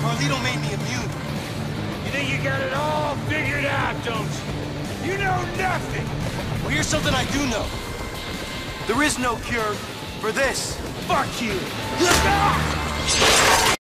Carlito made me immune. You think you got it all figured out, don't you? You know nothing! Well, here's something I do know. There is no cure for this. Fuck you!